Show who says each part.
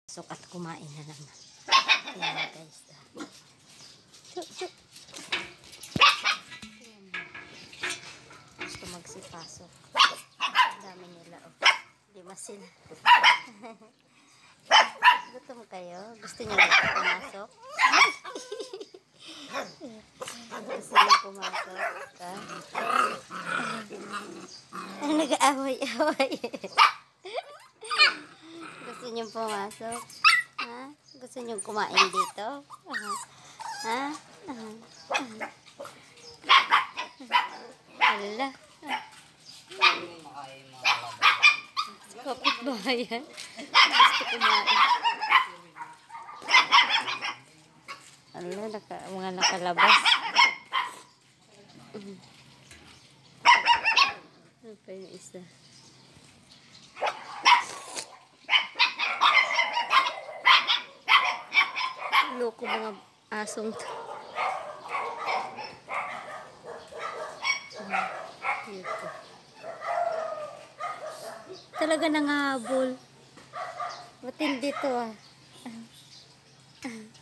Speaker 1: Pasok at kumain na naman. Ayan guys. Chuk, chuk. Ayan. Gusto magsipasok. Ang dami nila. Oh. Lima sila. Gutom kayo? Gusto niyo na pumasok? Gusto niyo pumasok? Nag-aaway-aaway. Gusto niyo pumasok? Ha? Gusto niyo kumain dito? Ha? Hala. Kapitbahayan. Gusto kumain. Hala, mga nakalabas. Ano pa yung isa? Loko mga asong to. Dito. Talaga nangahabol. Matindi to ah.